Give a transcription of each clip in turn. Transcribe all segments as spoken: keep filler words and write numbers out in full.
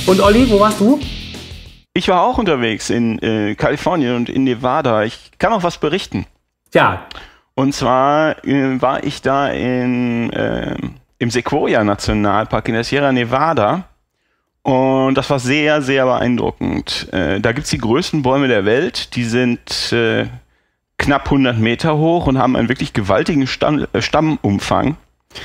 Und Olli, wo warst du? Ich war auch unterwegs in äh, Kalifornien und in Nevada. Ich kann auch was berichten. Ja. Und zwar äh, war ich da in, äh, im Sequoia-Nationalpark in der Sierra Nevada. Und das war sehr, sehr beeindruckend. Äh, da gibt es die größten Bäume der Welt. Die sind äh, knapp hundert Meter hoch und haben einen wirklich gewaltigen Stamm, äh, Stammumfang.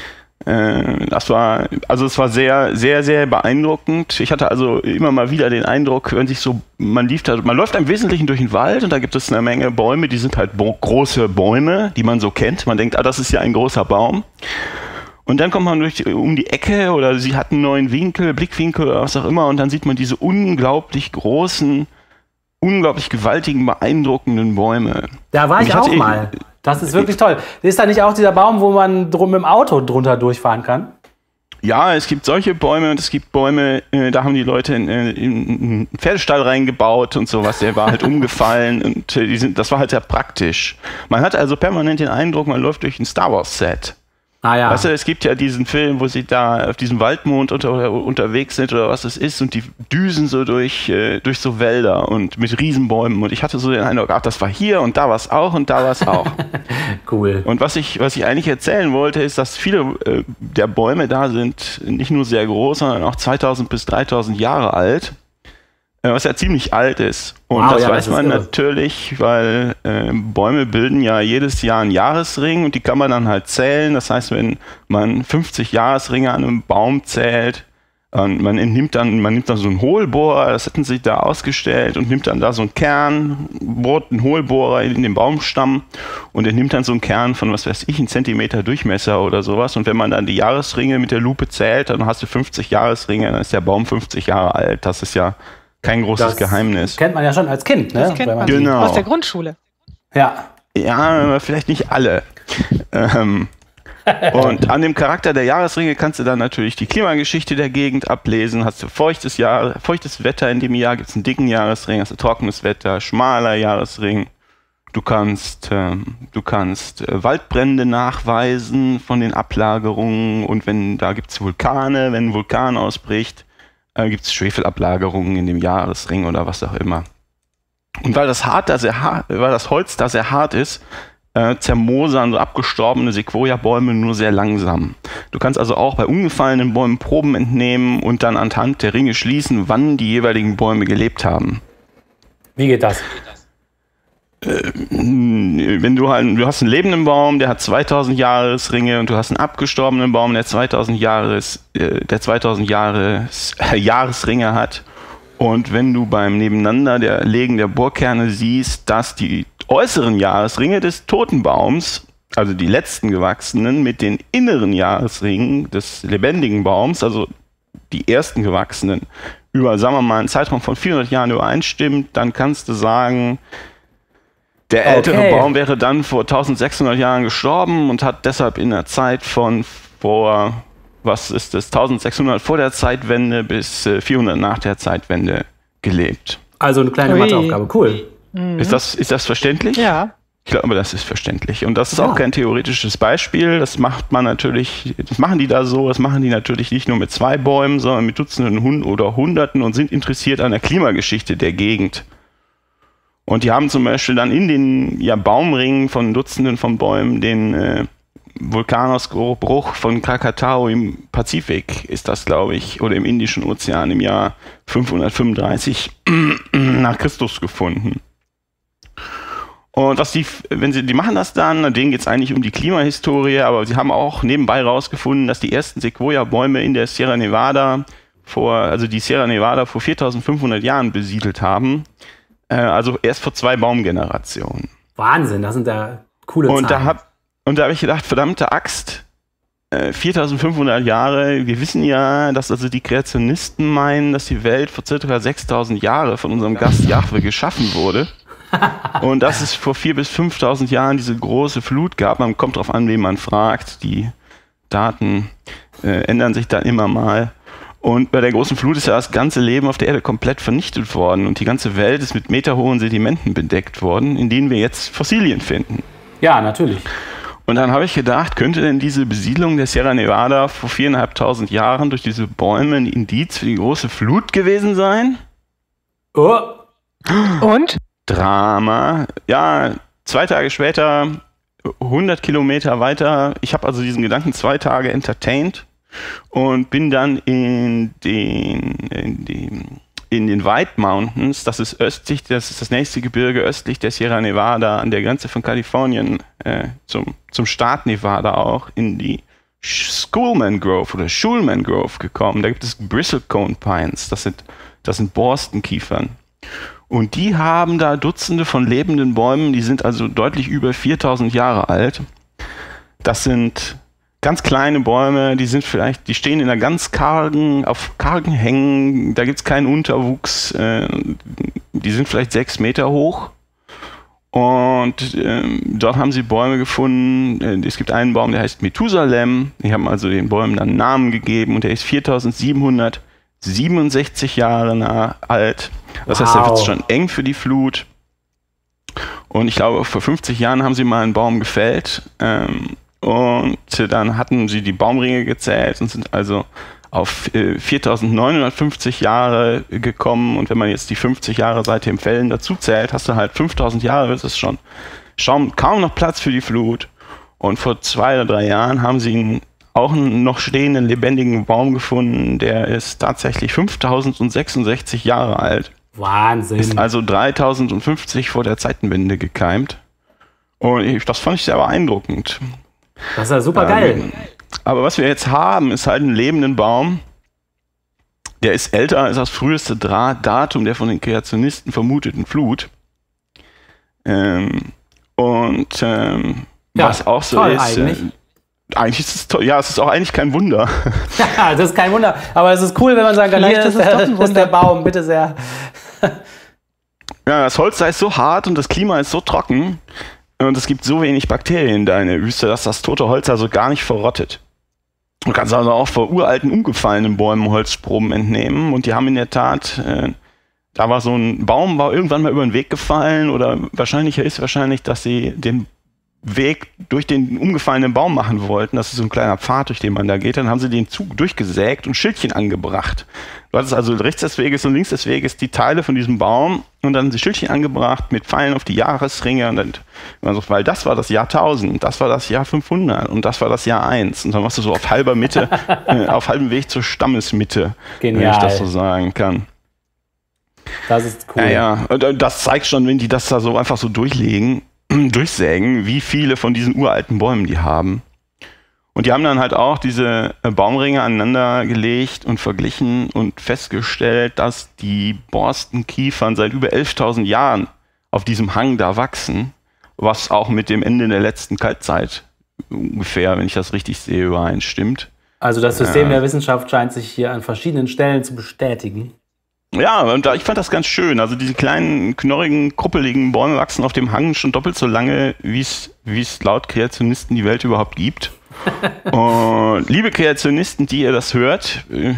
Äh, das war, also es war sehr, sehr, sehr beeindruckend. Ich hatte also immer mal wieder den Eindruck, wenn sich so, man lief da, man läuft im Wesentlichen durch den Wald und da gibt es eine Menge Bäume, die sind halt bo- große Bäume, die man so kennt. Man denkt, ah, das ist ja ein großer Baum. Und dann kommt man durch, um die Ecke oder sie hat einen neuen Winkel, Blickwinkel oder was auch immer und dann sieht man diese unglaublich großen, unglaublich gewaltigen, beeindruckenden Bäume. Da war ich, ich auch hatte, mal. Das ist wirklich toll. Ist da nicht auch dieser Baum, wo man drum mit dem Auto drunter durchfahren kann? Ja, es gibt solche Bäume und es gibt Bäume, äh, da haben die Leute in, in, in einen Pferdestall reingebaut und sowas. Der war halt umgefallen und äh, die sind, das war halt sehr praktisch. Man hat also permanent den Eindruck, man läuft durch ein Star Wars Set. Ah, ja. Weißt du, es gibt ja diesen Film, wo sie da auf diesem Waldmond unter, unterwegs sind oder was es ist und die düsen so durch, äh, durch so Wälder und mit Riesenbäumen und ich hatte so den Eindruck, ach, das war hier und da war es auch und da war es auch. Cool. Und was ich, was ich eigentlich erzählen wollte, ist, dass viele äh, der Bäume da sind nicht nur sehr groß, sondern auch zweitausend bis dreitausend Jahre alt. Was ja ziemlich alt ist. Und wow, das ja, weiß das man irre. natürlich, weil äh, Bäume bilden ja jedes Jahr einen Jahresring und die kann man dann halt zählen. Das heißt, wenn man fünfzig Jahresringe an einem Baum zählt, und man nimmt dann, man nimmt dann so einen Hohlbohrer, das hätten sie da ausgestellt und nimmt dann da so einen Kern, bohrt einen Hohlbohrer in den Baumstamm und er nimmt dann so einen Kern von, was weiß ich, einen Zentimeter Durchmesser oder sowas. Und wenn man dann die Jahresringe mit der Lupe zählt, dann hast du fünfzig Jahresringe, dann ist der Baum fünfzig Jahre alt. Das ist ja kein großes das Geheimnis. Kennt man ja schon als Kind, ne? Das kennt man genau. aus der Grundschule. Ja. Ja, aber vielleicht nicht alle. ähm, und an dem Charakter der Jahresringe kannst du dann natürlich die Klimageschichte der Gegend ablesen. Hast du feuchtes, Jahr, feuchtes Wetter in dem Jahr, gibt es einen dicken Jahresring, hast du trockenes Wetter, schmaler Jahresring. Du kannst, ähm, du kannst äh, Waldbrände nachweisen von den Ablagerungen und wenn da gibt es Vulkane, wenn ein Vulkan ausbricht, äh, gibt es Schwefelablagerungen in dem Jahresring oder was auch immer. Und weil das, hart da sehr hart, weil das Holz da sehr hart ist, äh, zermosern so abgestorbene Sequoia-Bäume nur sehr langsam. Du kannst also auch bei umgefallenen Bäumen Proben entnehmen und dann anhand der Ringe schließen, wann die jeweiligen Bäume gelebt haben. Wie geht das? Äh, wenn du halt, du hast einen lebenden Baum, der hat zweitausend Jahresringe und du hast einen abgestorbenen Baum, der zweitausend Jahres, äh, der zweitausend Jahres, äh, Jahresringe hat. Und wenn du beim Nebeneinander der Legen der Bohrkerne siehst, dass die äußeren Jahresringe des toten Baums, also die letzten gewachsenen, mit den inneren Jahresringen des lebendigen Baums, also die ersten gewachsenen, über, sagen wir mal, einen Zeitraum von vierhundert Jahren übereinstimmt, dann kannst du sagen, der ältere okay. Baum wäre dann vor eintausendsechshundert Jahren gestorben und hat deshalb in der Zeit von vor, was ist das, eintausendsechshundert vor der Zeitwende bis vierhundert nach der Zeitwende gelebt. Also eine kleine Ui. Matheaufgabe, cool. Mhm. Ist das, ist das verständlich? Ja. Ich glaube, das ist verständlich. Und das ist Ja. auch kein theoretisches Beispiel. Das macht man natürlich, das machen die da so, das machen die natürlich nicht nur mit zwei Bäumen, sondern mit Dutzenden Hund oder Hunderten und sind interessiert an der Klimageschichte der Gegend. Und die haben zum Beispiel dann in den ja, Baumringen von Dutzenden von Bäumen den äh, Vulkanausbruch von Krakatau im Pazifik, ist das, glaube ich, oder im Indischen Ozean im Jahr fünfhundertfünfunddreißig nach Christus gefunden. Und was die, wenn sie, die machen das dann, denen geht es eigentlich um die Klimahistorie, aber sie haben auch nebenbei rausgefunden, dass die ersten Sequoia-Bäume in der Sierra Nevada vor, also die Sierra Nevada vor viertausendfünfhundert Jahren besiedelt haben. Äh, also erst vor zwei Baumgenerationen. Wahnsinn, das sind ja coole Und Zahlen. da hab, und da habe ich gedacht, verdammte Axt, äh, viertausendfünfhundert Jahre, wir wissen ja, dass also die Kreationisten meinen, dass die Welt vor ca. sechstausend Jahren von unserem Gast Jahwe geschaffen wurde. Und dass es vor viertausend bis fünftausend Jahren diese große Flut gab. Man kommt drauf an, wen man fragt. Die Daten äh, ändern sich dann immer mal. Und bei der großen Flut ist ja das ganze Leben auf der Erde komplett vernichtet worden. Und die ganze Welt ist mit meterhohen Sedimenten bedeckt worden, in denen wir jetzt Fossilien finden. Ja, natürlich. Und dann habe ich gedacht, könnte denn diese Besiedlung der Sierra Nevada vor viereinhalbtausend Jahren durch diese Bäume ein Indiz für die große Flut gewesen sein? Oh. Und? Drama. Ja, zwei Tage später, hundert Kilometer weiter. Ich habe also diesen Gedanken zwei Tage entertained und bin dann in den, in den, in den White Mountains, das ist östlich, das ist das nächste Gebirge östlich der Sierra Nevada, an der Grenze von Kalifornien äh, zum, zum Staat Nevada auch, in die Schoolman Grove oder Schulman Grove gekommen. Da gibt es Bristlecone Pines, das sind, das sind Borstenkiefern. Und die haben da Dutzende von lebenden Bäumen, die sind also deutlich über viertausend Jahre alt. Das sind ganz kleine Bäume, die sind vielleicht, die stehen in einer ganz kargen, auf kargen Hängen, da gibt es keinen Unterwuchs, äh, die sind vielleicht sechs Meter hoch. Und äh, dort haben sie Bäume gefunden. Es gibt einen Baum, der heißt Methusalem. Die haben also den Bäumen dann einen Namen gegeben und der ist viertausendsiebenhundertsiebenundsechzig Jahre nah alt. Das heißt, da wird es schon eng für die Flut. Und ich glaube, vor fünfzig Jahren haben sie mal einen Baum gefällt. Ähm, und dann hatten sie die Baumringe gezählt und sind also auf äh, viertausendneunhundertfünfzig Jahre gekommen. Und wenn man jetzt die fünfzig Jahre seit dem Fällen dazu zählt, hast du halt fünftausend Jahre, das ist schon, schon kaum noch Platz für die Flut. Und vor zwei oder drei Jahren haben sie einen, auch einen noch stehenden, lebendigen Baum gefunden, der ist tatsächlich fünftausendsechsundsechzig Jahre alt. Wahnsinn. Ist also dreitausendfünfzig vor der Zeitenwende gekeimt. Und ich, das fand ich sehr beeindruckend. Das ist ja super geil. Ähm, aber was wir jetzt haben, ist halt einen lebenden Baum. Der ist älter als das früheste Dra- Datum der von den Kreationisten vermuteten Flut. Ähm, und ähm, ja, was auch so toll ist... Eigentlich. Äh, eigentlich ist es toll. Ja, es ist auch eigentlich kein Wunder. Ja, das ist kein Wunder. Aber es ist cool, wenn man sagen kann, hier ist, der, das ist der Baum, bitte sehr. Ja, das Holz da ist so hart und das Klima ist so trocken und es gibt so wenig Bakterien da in der Wüste, dass das tote Holz also gar nicht verrottet. Du kannst also auch vor uralten, umgefallenen Bäumen Holzproben entnehmen und die haben in der Tat, äh, da war so ein Baum, war irgendwann mal über den Weg gefallen oder wahrscheinlicher ist wahrscheinlich, dass sie den Weg durch den umgefallenen Baum machen wollten. Das ist so ein kleiner Pfad, durch den man da geht. Dann haben sie den Zug durchgesägt und Schildchen angebracht. Du hattest also rechts des Weges und links des Weges die Teile von diesem Baum und dann haben sie Schildchen angebracht mit Pfeilen auf die Jahresringe. Und dann, also, weil das war das Jahr tausend, das war das Jahr fünfhundert und das war das Jahr eins. Und dann warst du so auf halber Mitte, äh, auf halbem Weg zur Stammesmitte, Genial. wenn ich das so sagen kann. Das ist cool. Ja, ja. Und das zeigt schon, wenn die das da so einfach so durchlegen, durchsägen, wie viele von diesen uralten Bäumen die haben. Und die haben dann halt auch diese Baumringe aneinander gelegt und verglichen und festgestellt, dass die Borstenkiefern seit über elftausend Jahren auf diesem Hang da wachsen, was auch mit dem Ende der letzten Kaltzeit ungefähr, wenn ich das richtig sehe, übereinstimmt. Also das System Ja. der Wissenschaft scheint sich hier an verschiedenen Stellen zu bestätigen. Ja, und da, ich fand das ganz schön. Also diese kleinen, knorrigen, kuppeligen Bäume wachsen auf dem Hang schon doppelt so lange, wie es wie es laut Kreationisten die Welt überhaupt gibt. Und liebe Kreationisten, die ihr das hört, äh,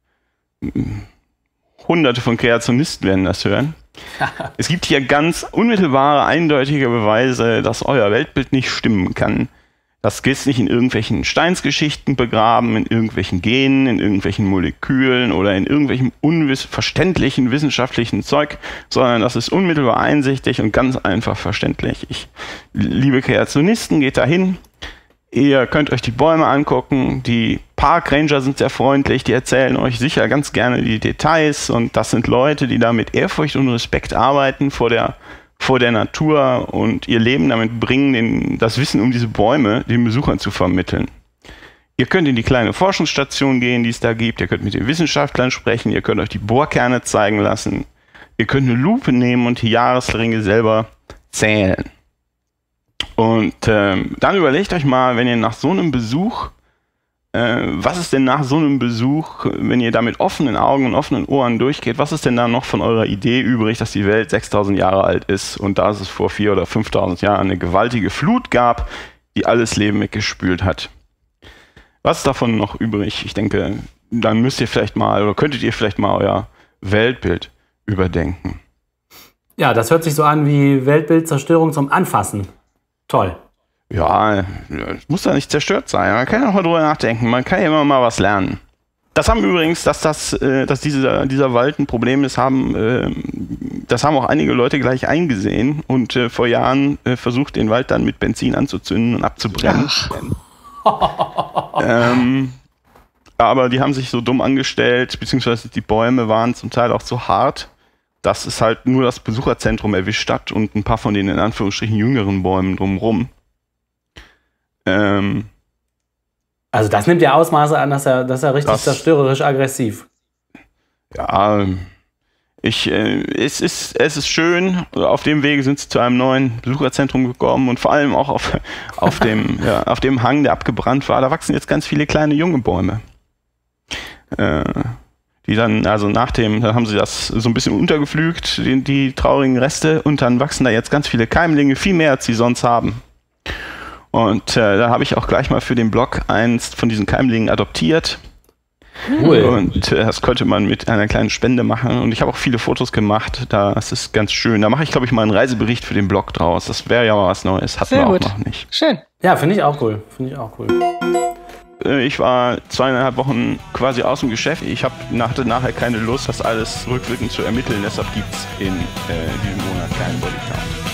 hunderte von Kreationisten werden das hören. Es gibt hier ganz unmittelbare, eindeutige Beweise, dass euer Weltbild nicht stimmen kann. Das ist nicht in irgendwelchen Steinsgeschichten begraben, in irgendwelchen Genen, in irgendwelchen Molekülen oder in irgendwelchem unverständlichen wissenschaftlichen Zeug, sondern das ist unmittelbar einsichtig und ganz einfach verständlich. Ich, liebe Kreationisten, geht dahin. Ihr könnt euch die Bäume angucken. Die Parkranger sind sehr freundlich. Die erzählen euch sicher ganz gerne die Details. Und das sind Leute, die da mit Ehrfurcht und Respekt arbeiten vor der vor der Natur und ihr Leben damit bringen, den, das Wissen um diese Bäume den Besuchern zu vermitteln. Ihr könnt in die kleine Forschungsstation gehen, die es da gibt. Ihr könnt mit den Wissenschaftlern sprechen. Ihr könnt euch die Bohrkerne zeigen lassen. Ihr könnt eine Lupe nehmen und die Jahresringe selber zählen. Und ähm, dann überlegt euch mal, wenn ihr nach so einem Besuch, äh, was ist denn nach so einem Besuch, wenn ihr da mit offenen Augen und offenen Ohren durchgeht, was ist denn da noch von eurer Idee übrig, dass die Welt sechstausend Jahre alt ist und da es vor viertausend oder fünftausend Jahren eine gewaltige Flut gab, die alles Leben weggespült hat? Was ist davon noch übrig? Ich denke, dann müsst ihr vielleicht mal oder könntet ihr vielleicht mal euer Weltbild überdenken. Ja, das hört sich so an wie Weltbildzerstörung zum Anfassen. Toll. Ja, muss ja nicht zerstört sein. Man kann ja auch mal drüber nachdenken. Man kann ja immer mal was lernen. Das haben übrigens, dass das, äh, dass dieser, dieser Wald ein Problem ist, haben, äh, das haben auch einige Leute gleich eingesehen und äh, vor Jahren äh, versucht, den Wald dann mit Benzin anzuzünden und abzubrennen. ähm, aber die haben sich so dumm angestellt, beziehungsweise die Bäume waren zum Teil auch so hart, dass es halt nur das Besucherzentrum erwischt hat und ein paar von den in Anführungsstrichen jüngeren Bäumen drumherum. Ähm, Also das nimmt ja Ausmaße an, dass er, dass er richtig Das- zerstörerisch aggressiv. Ja, ich, äh, es, ist, es ist schön. Auf dem Wege sind sie zu einem neuen Besucherzentrum gekommen und vor allem auch auf, auf, dem, ja, auf dem Hang, der abgebrannt war. Da wachsen jetzt ganz viele kleine junge Bäume. Äh, die dann, also nach dem, da haben sie das so ein bisschen untergepflügt, die, die traurigen Reste, und dann wachsen da jetzt ganz viele Keimlinge, viel mehr als sie sonst haben. Und äh, da habe ich auch gleich mal für den Blog eins von diesen Keimlingen adoptiert. Cool. Und äh, das konnte man mit einer kleinen Spende machen. Und ich habe auch viele Fotos gemacht. Das ist ganz schön. Da mache ich, glaube ich, mal einen Reisebericht für den Blog draus. Das wäre ja mal was Neues. Hatten Sehr wir auch gut. noch nicht. Schön. Ja, finde ich auch cool. Finde ich auch cool. Äh, ich war zweieinhalb Wochen quasi aus dem Geschäft. Ich hab, hatte nachher keine Lust, das alles rückwirkend zu ermitteln. Deshalb gibt es in äh, diesem Monat keinen Bodycount.